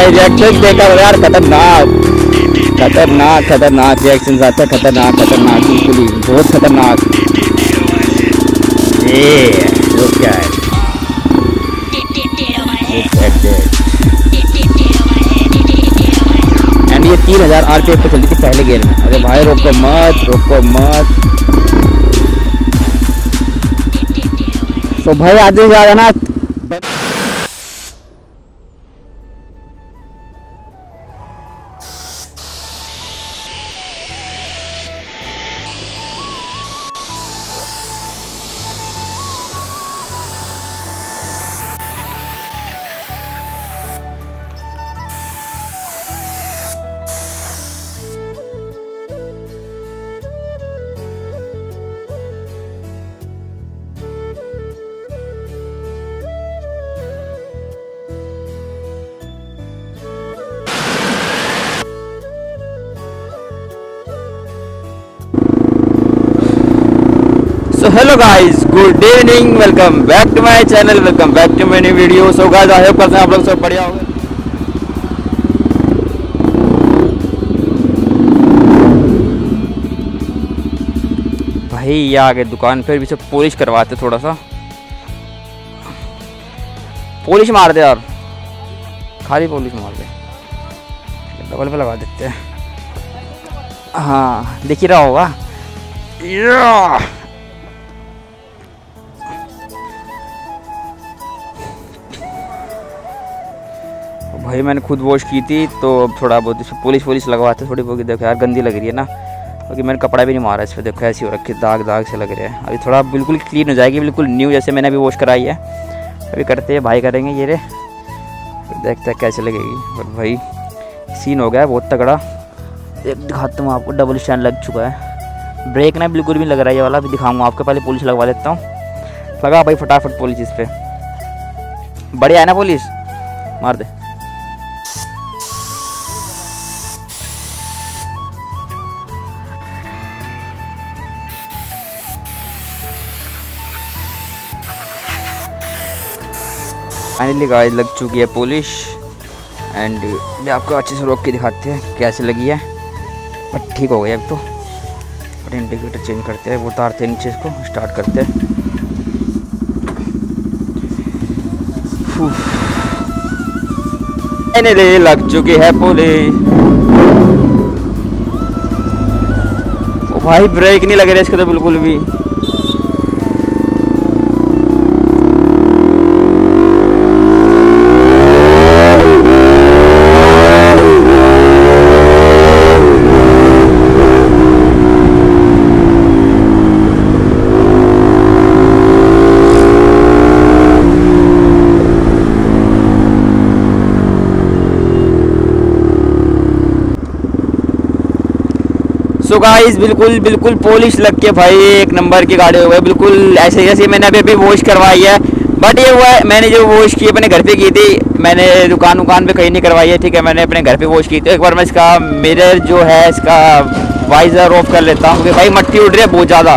भाई रिएक्शन देखा यार, खतरनाक खतरनाक खतरनाक रिएक्शन आते हैं, खतरनाक खतरनाक बिल्कुल ही बहुत खतरनाक। ये वो क्या है, एंड ये 3000 RPM पे चलती थी पहले गेयर में। अरे भाई रोको मत रोको मत। तो भाई आगे जा रहा ना। So hello guys, good evening, welcome back to my channel, welcome back to my new video. So guys, I hope करते हैं आप लोग सब बढ़िया होंगे। भाई ये आगे दुकान पे भी सब पॉलिश करवाते, थोड़ा सा पॉलिश मार दे यार, खाली पॉलिश मार दे, डबल पे लगा देते हैं। हाँ दिख ही रहा होगा। भाई मैंने खुद वॉश की थी तो अब थोड़ा बहुत इसमें पॉलिश लगवाते थोड़ी बहुत। देखो यार गंदी लग रही है ना, क्योंकि मैंने कपड़ा भी नहीं मारा इस पर। देखो ऐसी हो रखी, दाग दाग से लग रहे हैं। अभी थोड़ा बिल्कुल क्लीन हो जाएगी, बिल्कुल न्यू जैसे मैंने अभी वॉश कराई है। अभी करते हैं, भाई करेंगे ये रे, देखते हैं कैसे लगेगी। और भाई सीन हो गया है बहुत तगड़ा। एक दिखाता हूँ आपको, डबल स्टैंड लग चुका है, ब्रेक ना बिल्कुल भी लग रहा है ये वाला। अभी दिखाऊंगा आपको, पहले पॉलिश लगवा लेता हूँ। लगा भाई फटाफट पॉलिश इस पर, बढ़िया है ना पॉलिश, मार दे। फाइनली गाइस लग चुकी है पॉलिश, एंड मैं आपको अच्छे से रोक के दिखाते हैं कैसे लगी है। बट ठीक हो गई अब तो। बट इंडिकेटर चेंज करते हैं, वो उतारते हैं नीचे, इसको स्टार्ट करते हैं। फाइनली लग चुकी है पॉलिश। ओ भाई ब्रेक नहीं लग रहा इसके तो बिल्कुल भी। सो गाइस बिल्कुल पॉलिश लग के भाई एक नंबर की गाड़ी हो गई, बिल्कुल ऐसे जैसे मैंने अभी वॉश करवाई है। बट ये हुआ है, मैंने जो वॉश की अपने घर पे की थी, मैंने दुकान पे कहीं नहीं करवाई है, ठीक है। मैंने अपने घर पे वॉश की थी। एक बार मैं इसका मिरर जो है, इसका वाइजर ऑफ कर लेता हूँ, क्योंकि भाई मट्टी उड़ रही है बहुत ज़्यादा।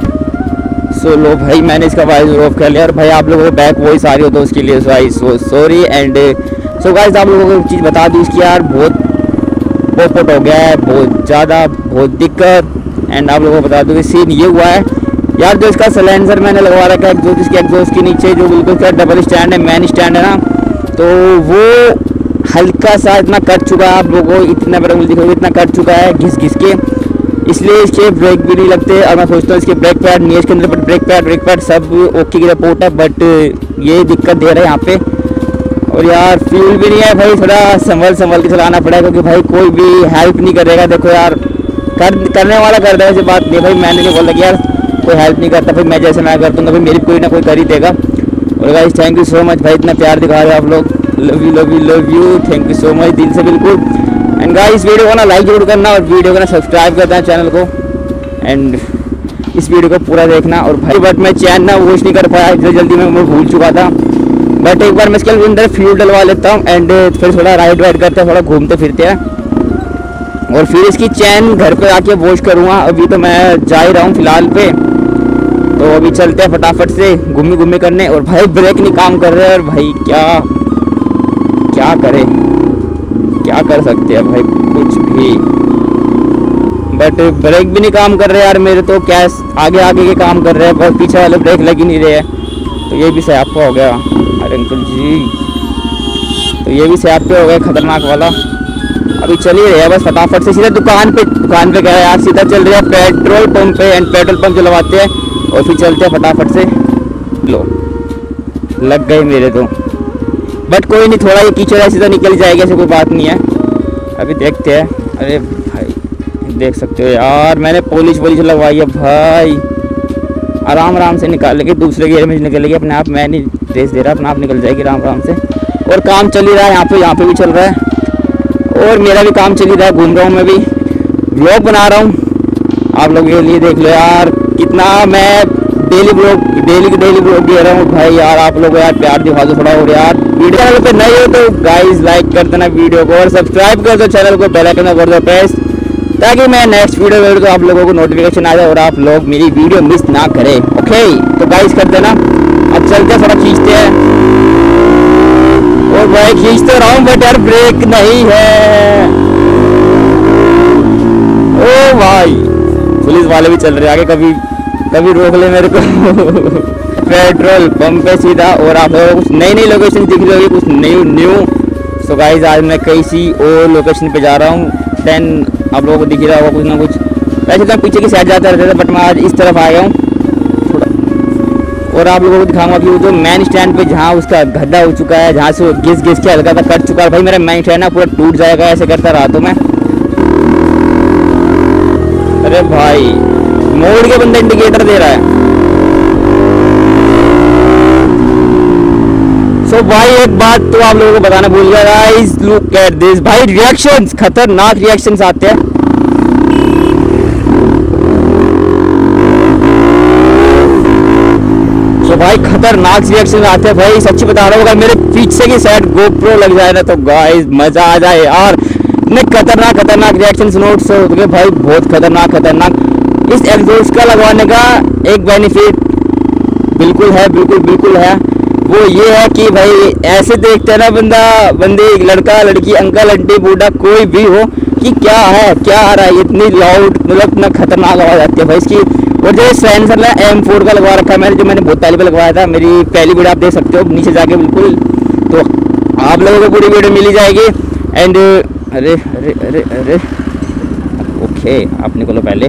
सो लो भाई मैंने इसका वाइजर ऑफ कर लिया। और भाई आप लोगों को बैक वॉइस आ रही हो तो उसके लिए so sorry. And so guys आप लोगों को एक चीज़ बता दूँ, इसकी यार बहुत पोपट हो गया है, बहुत ज़्यादा, बहुत दिक्कत। एंड आप लोगों को बता दूँ कि सीन ये हुआ है यार, जो इसका सिलेंसर मैंने लगवा रखा है एग्जॉस्ट, इसके एग्जॉस्ट के नीचे जो बिल्कुल का डबल स्टैंड है, मेन स्टैंड है ना, तो वो हल्का सा इतना कट चुका है। आप लोगों को इतना बड़ा दिखोगे, इतना कट चुका है घिस के, इसलिए इसके ब्रेक भी नहीं लगते। और मैं सोचता हूँ इसके ब्रेक पैड नहीं है इसके अंदर, बट ब्रेक पैड सब ओके की रिपोर्ट है, बट ये दिक्कत दे रहा है यहाँ पे। और यार फ्यूल भी नहीं है भाई, थोड़ा संभल के चलाना पड़ेगा, क्योंकि भाई कोई भी हेल्प नहीं करेगा। देखो यार करने वाला कर देगा, ऐसी बात नहीं भाई, मैंने नहीं बोला कि यार कोई हेल्प नहीं करता भाई, मैं जैसे मैं कर दूँगा भाई, मेरी कोई ना कोई कर ही देगा। और guys thank you so much भाई, इतना प्यार दिखा रहे हो आप लोग, love you, thank you so much दिल से बिल्कुल। एंड गाइस वीडियो को ना लाइक जरूर करना, और वीडियो को ना सब्सक्राइब करना है चैनल को, एंड इस वीडियो को पूरा देखना। और भाई बट मैं चैन ना वॉश नहीं कर पाया, इतनी जल्दी मैं भूल चुका था। बट एक बार मैं इसके अंदर फ्यूल डलवा लेता हूँ, एंड फिर थोड़ा राइड करते हैं, थोड़ा घूमते फिरते हैं, और फिर इसकी चैन घर पे आके वॉश करूँगा। अभी तो मैं जा ही रहा हूँ फिलहाल पे, तो अभी चलते हैं फटाफट से घूमी करने। और भाई ब्रेक नहीं काम कर रहे हैं, और भाई क्या करें। कर सकते हैं भाई कुछ भी, बट ब्रेक भी नहीं काम कर रहे यार मेरे तो। क्या आगे आगे के काम कर रहे हैं, बहुत पीछे वाले ब्रेक लग ही नहीं रहे हैं। तो ये भी स्यापा हो गया। अरे अंकल जी, तो ये भी स्यापे हो गए खतरनाक वाला। अभी चल ही रहे हैं बस फटाफट से सीधा दुकान पे गए यार, सीधा चल रहे हैं पेट्रोल पंप पे एंड पेट्रोल पंप चलवाते हैं और फिर चलते हैं फटाफट से। लो लग गए मेरे तो, बट कोई नहीं, थोड़ा ये कीचड़ ऐसी तो निकल जाएगी, ऐसे कोई बात नहीं है। अभी देखते हैं। अरे भाई देख सकते हो यार, मैंने पॉलिश लगवाई है भाई, आराम से निकालेगी, दूसरे गियर में निकलेगी अपने आप। मैं नहीं रेस दे रहा, अपने आप निकल जाएगी आराम से। और काम चल ही रहा है यहाँ पे भी चल रहा है, और मेरा भी काम चल ही रहा है। घूम रहा हूँ मैं भी, व्लॉग बना रहा हूँ आप लोगों के लिए। देख लो यार कितना मैं डेली व्लॉग दे रहा हूँ भाई। यार आप लोग यार प्यार दिखा दो थोड़ा, और यार वीडियो चैनल पे नए हो तो गाइस लाइक कर देना वीडियो को, और सब्सक्राइब कर दो चैनल को, बेल आइकन कर दो प्रेस, ताकि मैं नेक्स्ट वीडियो भेजूँ तो आप लोगों को नोटिफिकेशन आ जाए और आप लोग मेरी वीडियो मिस ना करें। ओके तो गाइस कर देना। अब चलते हैं, थोड़ा खींचते हैं। और भाई खींच तो रहा हूँ बट यार ब्रेक नहीं है। ओ भाई पुलिस वाले भी चल रहे हैं आगे, कभी रोक ले मेरे को। पेट्रोल पंप पे सीधा। और आप लोगों को कुछ नई लोकेशन दिख रही होगी, कुछ न्यू। सो गाइस आज मैं किसी और लोकेशन पे जा रहा हूँ, देन आप लोगों को दिख रहा होगा कुछ ना कुछ। वैसे तो पीछे की साइड जाता रहता था, बट मैं आज इस तरफ आ गया हूँ थोड़ा। और आप लोगों को दिखाऊंगा कि वो जो मेन स्टैंड पे जहाँ उसका गड्ढा हो चुका है, जहाँ से वो घिस के हल्का सा कट चुका है भाई, मेरा मेन स्टैंड ना पूरा टूट जाएगा ऐसे करता रहा तो मैं। अरे भाई मोड़ के बंदा इंडिकेटर दे रहा है। सो भाई एक बात तो आप लोगों को बताना भूल गया गाइस, लुक एट दिस भाई, रिएक्शंस, खतरनाक रिएक्शंस आते हैं। सो भाई खतरनाक रिएक्शंस आते हैं भाई, सच्ची बता रहा हूँ। अगर मेरे पीछे की साइड गोप्रो लग जाए ना तो गाइस मजा आ जाए यार। इतने खतरनाक रिएक्शंस नोट्स हो गए भाई, बहुत खतरनाक। इस एग्जॉस्ट का लगवाने का एक बेनिफिट बिल्कुल है, वो ये है कि भाई ऐसे देखते हैं ना बंदी, लड़का लड़की, अंकल आंटी बूढ़ा कोई भी हो, कि क्या आ रहा है, इतनी लाउड मतलब इतना खतरनाक आवाज आती है भाई इसकी। और जो साइलेंसर है M4 का लगवा रखा है मैंने, जो मैंने बहुत पहले पे लगवाया था, मेरी पहली वीडियो आप देख सकते हो नीचे जाके बिल्कुल, तो आप लोगों को पूरी वीडियो मिल जाएगी। एंड अरे ओके आप निकलो पहले।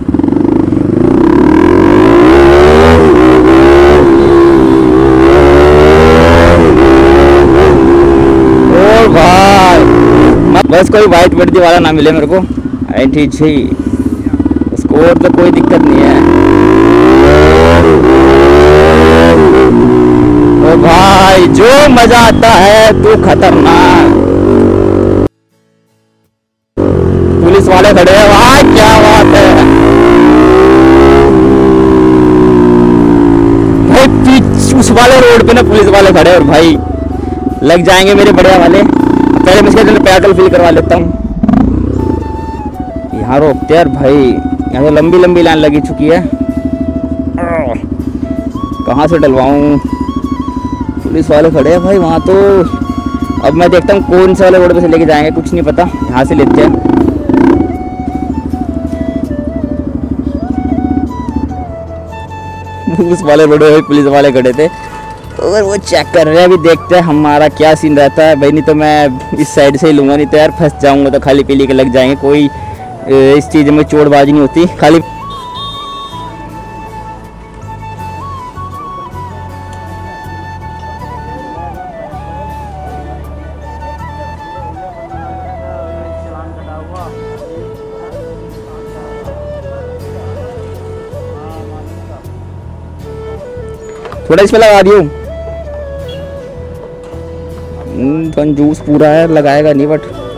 बस कोई वाइट वर्दी वाला ना मिले मेरे को, ठीक जी, उसको और तो कोई दिक्कत नहीं है। ओ भाई जो मजा आता है तो खतरनाक। पुलिस वाले खड़े हैं भाई, क्या बात है भाई, पीछे उस वाले रोड पे ना पुलिस वाले खड़े हैं और भाई लग जाएंगे मेरे बढ़िया वाले। पहले मैं इसके पेट्रोल फिल करवा लेता हूँ। यहाँ रोकते यार भाई, यहाँ तो लंबी लाइन लगी चुकी है, कहाँ से डलवाऊँ। पुलिस वाले खड़े हैं भाई वहाँ तो। अब मैं देखता हूँ कौन से वाले रोड पे से लेके जाएंगे, कुछ नहीं पता, यहाँ से लेते हैं। पुलिस वाले रोड पे पुलिस वाले खड़े थे और वो चेक कर रहे हैं। अभी देखते हैं हमारा क्या सीन रहता है भाई, नहीं तो मैं इस साइड से ही लूँगा, नहीं तो यार फंस जाऊँगा, तो खाली पीली के लग जाएंगे। कोई इस चीज़ में चोटबाजी नहीं होती, खाली थोड़ा इस पे लगा दियो। कंजूस पूरा है, लगाएगा नहीं बट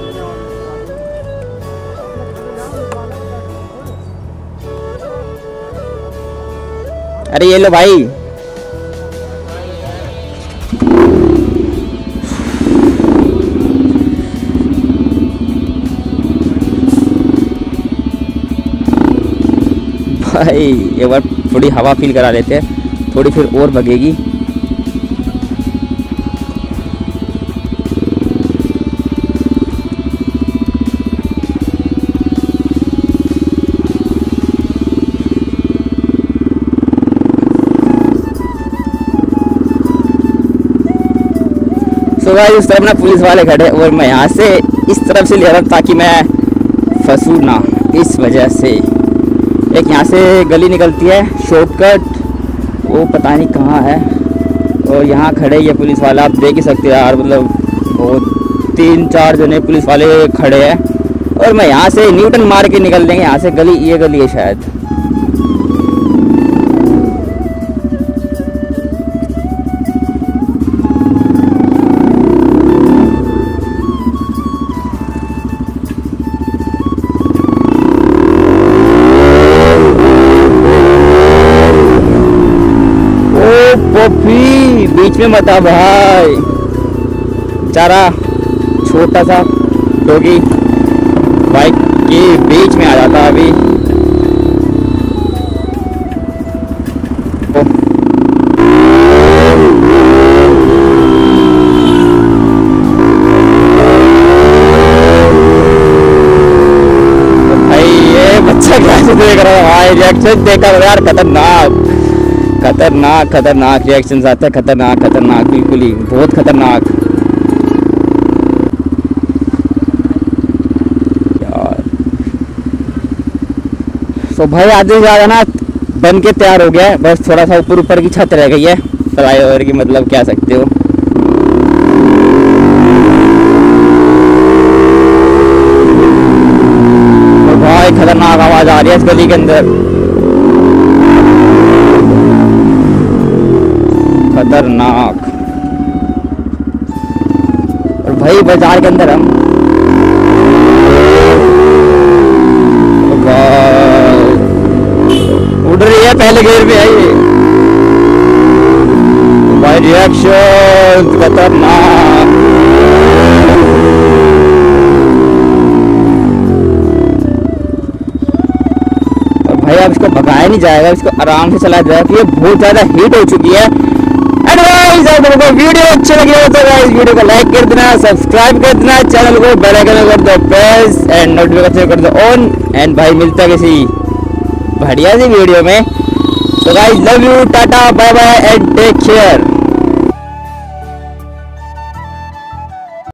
अरे ये लो भाई, एक बार थोड़ी हवा फील करा लेते हैं, थोड़ी फिर और भगेगी। सो गाइस उस तरफ ना पुलिस वाले खड़े और मैं यहाँ से इस तरफ से ले रहा हूँ ताकि मैं फंसूँ ना, इस वजह से। एक यहाँ से गली निकलती है शॉर्टकट, वो पता नहीं कहाँ है, और यहाँ खड़े ये पुलिस वाला, आप देख ही सकते हो यार, मतलब वो 3-4 जने पुलिस वाले खड़े हैं। और मैं यहाँ से न्यूटन मार के निकल देंगे यहाँ से, गली ये गली है शायद। पॉपी बीच में मत आ भाई, बेचारा छोटा सा डॉगी बाइक के बीच में आ जाता अभी। तो भाई ये बच्चा कैसे देख रहा है भाई, रिएक्शन देखा यार, खतरनाक खतरनाक खतरनाक रिएक्शंस आते हैं, खतरनाक खतरनाक, बिल्कुल ही बहुत खतरनाक यार। तो भाई आधे से ज़्यादा ना बन के तैयार हो गया है, बस थोड़ा सा ऊपर की छत रह गई है फ्लाईओवर की, मतलब कह सकते हो। तो भाई खतरनाक आवाज़ आ रही है इस गली के अंदर, खतरनाक। और भाई बाजार के अंदर हम उड़ रही है, पहले गेयर पे है ये भाई, रिएक्शन खतरनाक। और भाई अब इसको भगाया नहीं जाएगा, इसको आराम से चलाया जाएगा, ये बहुत ज्यादा हीट हो चुकी है। अगर वीडियो अच्छी लगी हो तो गाइस वीडियो को लाइक कर देना, सब्सक्राइब कर देना, चैनल को बेल आइकन कर दो प्रेस एंड नोटिफिकेशन कर दो ऑन। एंड भाई मिलता है किसी बढ़िया सी वीडियो में। तो guys love you, tata bye bye and take care.